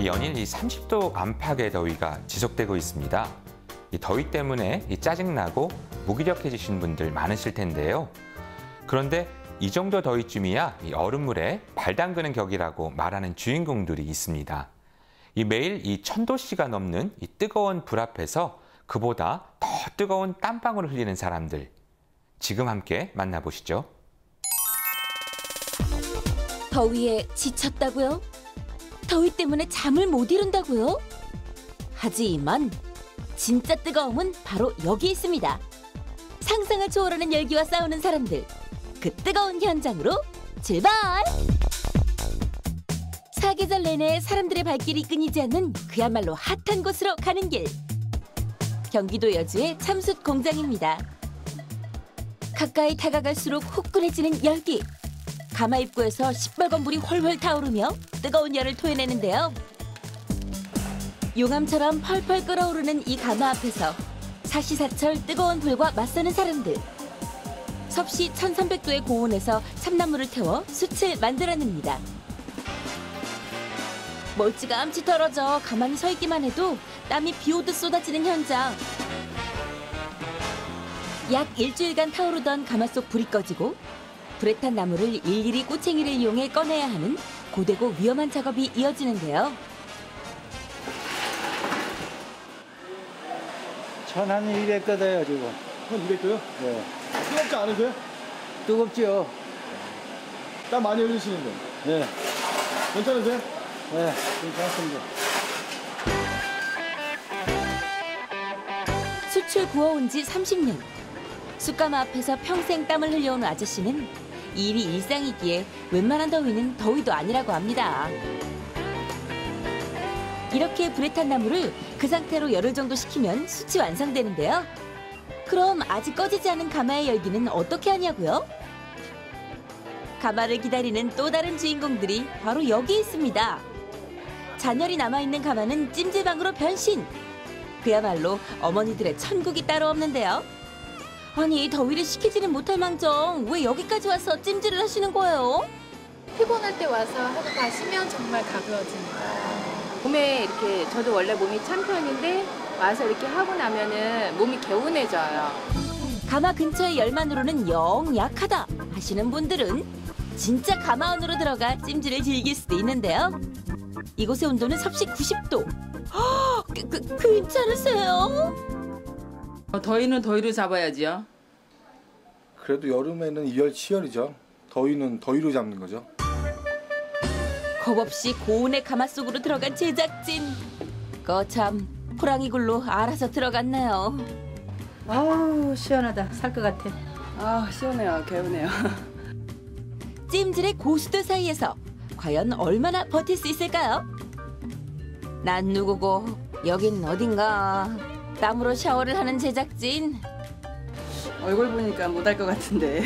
연일 30도 안팎의 더위가 지속되고 있습니다. 이 더위 때문에 짜증나고 무기력해지신 분들 많으실 텐데요. 그런데 이 정도 더위쯤이야 얼음물에 발 담그는 격이라고 말하는 주인공들이 있습니다. 매일 1000도씨가 넘는 뜨거운 불 앞에서 그보다 더 뜨거운 땀방울을 흘리는 사람들. 지금 함께 만나보시죠. 더위에 지쳤다고요? 더위 때문에 잠을 못 이룬다고요? 하지만 진짜 뜨거움은 바로 여기 있습니다. 상상을 초월하는 열기와 싸우는 사람들. 그 뜨거운 현장으로 출발! 사계절 내내 사람들의 발길이 끊이지 않는 그야말로 핫한 곳으로 가는 길. 경기도 여주의 참숯 공장입니다. 가까이 다가갈수록 후끈해지는 열기. 가마 입구에서 시뻘건 불이 훨훨 타오르며 뜨거운 열을 토해내는데요. 용암처럼 펄펄 끓어오르는 이 가마 앞에서 사시사철 뜨거운 불과 맞서는 사람들. 섭씨 1300도의 고온에서 참나무를 태워 숯을 만들어냅니다. 멀찌감치 떨어져 가만히 서 있기만 해도 땀이 비오듯 쏟아지는 현장. 약 일주일간 타오르던 가마 속 불이 꺼지고 불에 탄 나무를 일일이 꼬챙이를 이용해 꺼내야 하는 고되고 위험한 작업이 이어지는데요. 1200도예요 지금. 1200도요? 네. 뜨겁지 않으세요? 뜨겁죠? 땀 많이 흘리시는데. 네. 괜찮으세요? 네, 괜찮습니다. 숯을 구워온 지 30년. 숯가마 앞에서 평생 땀을 흘려온 아저씨는 이 일이 일상이기에 웬만한 더위는 더위도 아니라고 합니다. 이렇게 불에 탄 나무를 그 상태로 열흘 정도 식히면 숯이 완성되는데요. 그럼 아직 꺼지지 않은 가마의 열기는 어떻게 하냐고요? 가마를 기다리는 또 다른 주인공들이 바로 여기 있습니다. 잔열이 남아있는 가마는 찜질방으로 변신! 그야말로 어머니들의 천국이 따로 없는데요. 아니, 더위를 식히지는 못할 망정 왜 여기까지 와서 찜질을 하시는 거예요? 피곤할 때 와서 하고 가시면 정말 가벼워집니다. 봄에 이렇게 저도 원래 몸이 찬 편인데 와서 이렇게 하고 나면은 몸이 개운해져요. 가마 근처의 열만으로는 영 약하다 하시는 분들은 진짜 가마 안으로 들어가 찜질을 즐길 수도 있는데요. 이곳의 온도는 섭씨 90도. 괜찮으세요? 더위는 더위로 잡아야지요. 그래도 여름에는 이열치열이죠. 더위는 더위로 잡는 거죠. 겁없이 고온의 가마 속으로 들어간 제작진. 거참 호랑이 굴로 알아서 들어갔네요. 아우 시원하다. 살 것 같아. 아 시원해요. 개운해요. 찜질의 고수들 사이에서 과연 얼마나 버틸 수 있을까요? 난 누구고 여긴 어딘가. 땀으로 샤워를 하는 제작진. 얼굴 보니까 못할 것 같은데.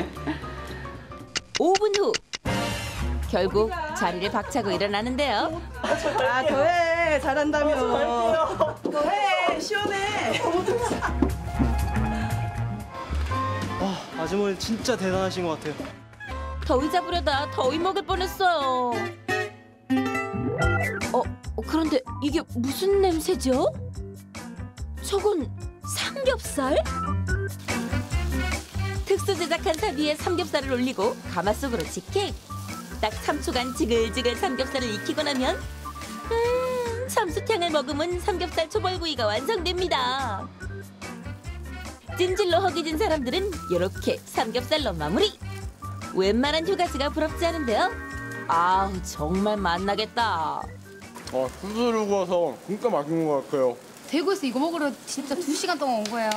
5분 후. 결국 자리를 박차고 일어나는데요. 아 더해. 잘한다며. 더해. 시원해. 아주머니 진짜 대단하신 것 같아요. 더위 잡으려다 더위 먹을 뻔했어요. 그런데 이게 무슨 냄새죠? 저건 삼겹살? 특수 제작한 삽 위에 삼겹살을 올리고 가마 속으로 직행. 딱 3초간 지글지글 삼겹살을 익히고 나면 참숯향을 머금은 삼겹살 초벌구이가 완성됩니다. 찜질로 허기진 사람들은 이렇게 삼겹살로 마무리. 웬만한 휴가지가 부럽지 않은데요. 아우 정말 맛나겠다. 수수를 구워서 진짜 맛있는 것 같아요. 대구에서 이거 먹으러 진짜 2시간 동안 온 거예요.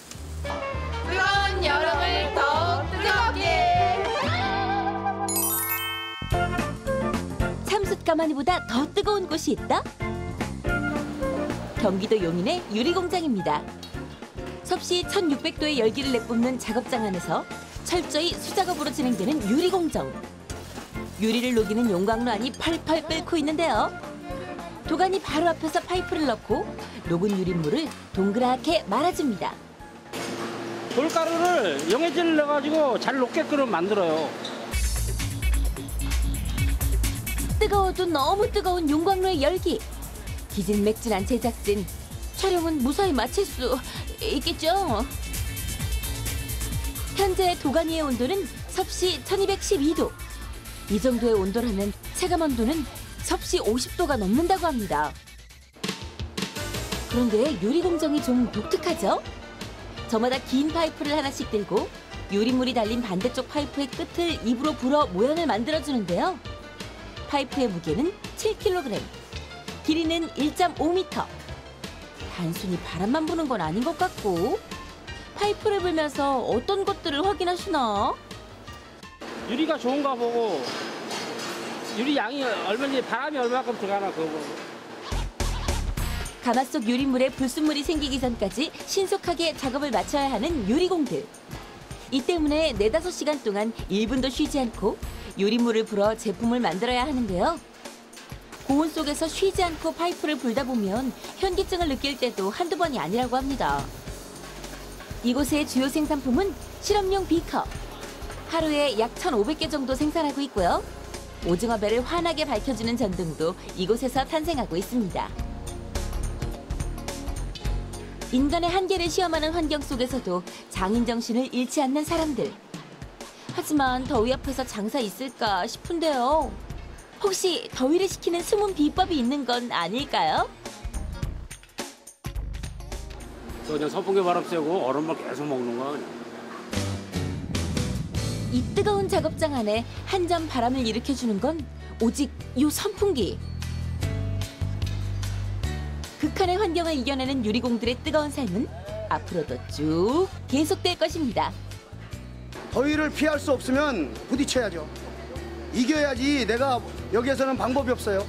뜨거운 여름을 더욱 뜨겁게! 참숯 가마니보다 더 뜨거운 곳이 있다? 경기도 용인의 유리공장입니다. 섭씨 1600도의 열기를 내뿜는 작업장 안에서 철저히 수작업으로 진행되는 유리공정. 유리를 녹이는 용광로 안이 펄펄 끓고 있는데요. 도가니 바로 앞에서 파이프를 넣고 녹은 유린물을 동그랗게 말아줍니다. 돌가루를 용해질을 넣어가지고 잘 녹게끔 만들어요. 뜨거워도 너무 뜨거운 용광로의 열기. 기진맥진한 제작진. 촬영은 무사히 마칠 수 있겠죠? 현재 도가니의 온도는 섭씨 1212도. 이 정도의 온도라면 체감 온도는 섭씨 50도가 넘는다고 합니다. 그런데 요리 공정이 좀 독특하죠? 저마다 긴 파이프를 하나씩 들고 요리물이 달린 반대쪽 파이프의 끝을 입으로 불어 모양을 만들어주는데요. 파이프의 무게는 7kg, 길이는 1.5m. 단순히 바람만 부는 건 아닌 것 같고 파이프를 불면서 어떤 것들을 확인하시나? 유리가 좋은가 보고 유리 양이 얼마인지 바람이 얼마큼 들어가나 그거 보고. 가마속 요리물에 불순물이 생기기 전까지 신속하게 작업을 마쳐야 하는 요리공들. 이 때문에 4-5시간 동안 1분도 쉬지 않고 요리물을 불어 제품을 만들어야 하는데요. 고온 속에서 쉬지 않고 파이프를 불다 보면 현기증을 느낄 때도 한두 번이 아니라고 합니다. 이곳의 주요 생산품은 실험용 비커. 하루에 약 1,500개 정도 생산하고 있고요. 오징어배를 환하게 밝혀주는 전등도 이곳에서 탄생하고 있습니다. 인간의 한계를 시험하는 환경 속에서도 장인 정신을 잃지 않는 사람들. 하지만 더위 앞에서 장사 있을까 싶은데요. 혹시 더위를 식히는 숨은 비법이 있는 건 아닐까요? 그냥 선풍기 바람 쐬고 얼음만 계속 먹는 거야 그냥. 이 뜨거운 작업장 안에 한 점 바람을 일으켜주는 건 오직 요 선풍기. 극한의 환경을 이겨내는 유리공들의 뜨거운 삶은 앞으로도 쭉 계속될 것입니다. 더위를 피할 수 없으면 부딪혀야죠. 이겨야지. 내가 여기에서는 방법이 없어요.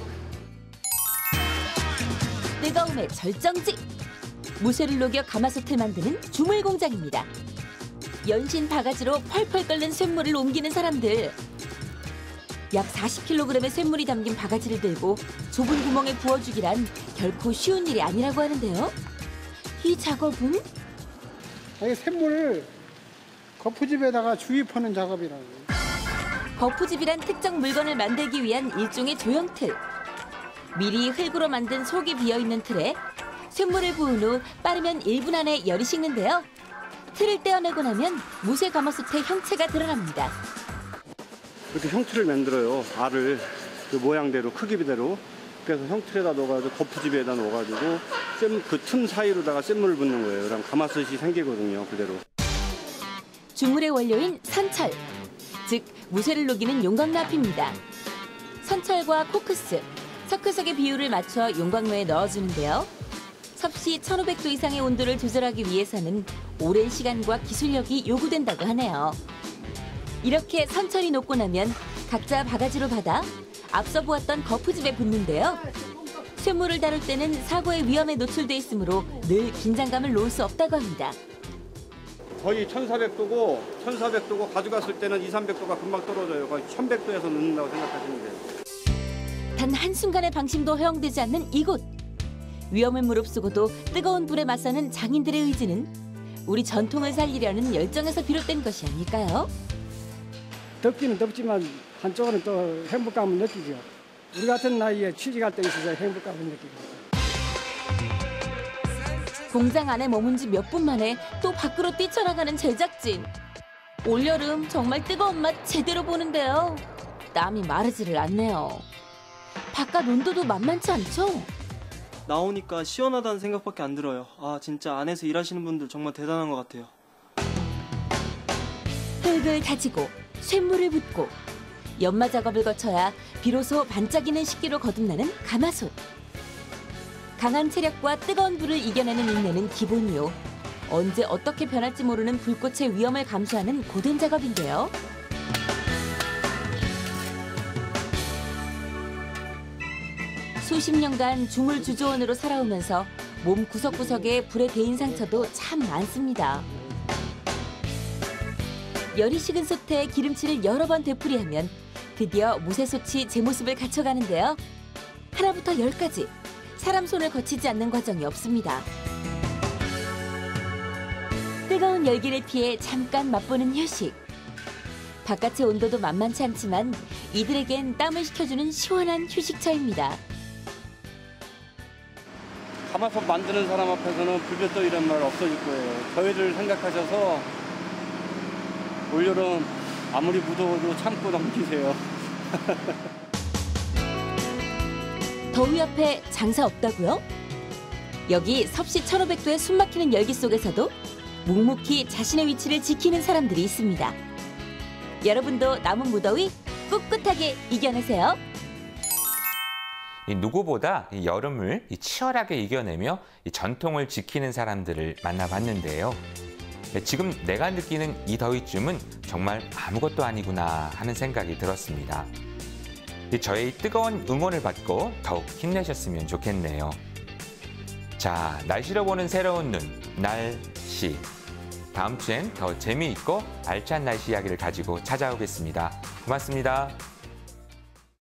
뜨거움의 절정지. 무쇠를 녹여 가마솥을 만드는 주물 공장입니다. 연신 바가지로 펄펄 끓는 쇳물을 옮기는 사람들. 약 40kg의 쇳물이 담긴 바가지를 들고 좁은 구멍에 부어주기란 결코 쉬운 일이 아니라고 하는데요. 이 작업은 이 샘물을 거푸집에다가 주입하는 작업이라고. 거푸집이란 특정 물건을 만들기 위한 일종의 조형틀. 미리 흙으로 만든 속이 비어있는 틀에 쇳물을 부은 후 빠르면 1분 안에 열이 식는데요. 틀을 떼어내고 나면 무쇠 가마솥의 형체가 드러납니다. 이렇게 형틀을 만들어요. 알을 그 모양대로 크기대로. 그래서 형틀에다 넣어가지고 거푸집에다 넣어가지고 그 틈 사이로다가 쇳물을 붓는 거예요. 그럼 가마솥이 생기거든요. 그대로. 주물의 원료인 선철, 즉 무쇠를 녹이는 용광로 앞입니다. 선철과 코크스, 석회석의 비율을 맞춰 용광로에 넣어주는데요. 섭씨 1,500도 이상의 온도를 조절하기 위해서는 오랜 시간과 기술력이 요구된다고 하네요. 이렇게 선철이 녹고 나면 각자 바가지로 받아 앞서 보았던 거푸집에 붓는데요. 쇳물을 다룰 때는 사고의 위험에 노출돼 있으므로 늘 긴장감을 놓을 수 없다고 합니다. 거의 1,400도고 가져갔을 때는 200-300도가 금방 떨어져요. 거의 1,100도에서 넣는다고 생각하시면 돼요. 단 한순간의 방심도 허용되지 않는 이곳. 위험을 무릅쓰고도 뜨거운 불에 맞서는 장인들의 의지는 우리 전통을 살리려는 열정에서 비롯된 것이 아닐까요? 덥기는 덥지만 한쪽으로는 또 행복감을 느끼죠. 우리 같은 나이에 취직할 때 있어서 행복감을 느끼죠. 공장 안에 머문 지 몇 분 만에 또 밖으로 뛰쳐나가는 제작진. 올여름 정말 뜨거운 맛 제대로 보는데요. 땀이 마르지를 않네요. 바깥 온도도 만만치 않죠? 나오니까 시원하다는 생각밖에 안 들어요. 아, 진짜 안에서 일하시는 분들 정말 대단한 것 같아요. 흙을 다지고 쇳물을 붓고 연마 작업을 거쳐야 비로소 반짝이는 식기로 거듭나는 가마솥. 강한 체력과 뜨거운 불을 이겨내는 인내는 기본이요. 언제 어떻게 변할지 모르는 불꽃의 위험을 감수하는 고된 작업인데요. 수십 년간 주물 주조원으로 살아오면서 몸 구석구석에 불에 데인 상처도 참 많습니다. 열이 식은 솥에 기름칠을 여러 번 되풀이하면 드디어 무쇠솥이 제 모습을 갖춰가는데요. 하나부터 10까지 사람 손을 거치지 않는 과정이 없습니다. 뜨거운 열기를 피해 잠깐 맛보는 휴식. 바깥의 온도도 만만치 않지만 이들에겐 땀을 식혀주는 시원한 휴식처입니다. 가마솥 만드는 사람 앞에서는 불볕더위란 말 없어질 거예요. 더위를 생각하셔서 올여름 아무리 무더워도 참고 넘기세요. 더위 앞에 장사 없다고요? 여기 섭씨 1500도의 숨막히는 열기 속에서도 묵묵히 자신의 위치를 지키는 사람들이 있습니다. 여러분도 남은 무더위 꿋꿋하게 이겨내세요. 누구보다 이 여름을 치열하게 이겨내며 이 전통을 지키는 사람들을 만나봤는데요. 지금 내가 느끼는 이 더위쯤은 정말 아무것도 아니구나 하는 생각이 들었습니다. 저의 뜨거운 응원을 받고 더욱 힘내셨으면 좋겠네요. 자, 날씨로 보는 새로운 눈, 날씨. 다음 주엔 더 재미있고 알찬 날씨 이야기를 가지고 찾아오겠습니다. 고맙습니다.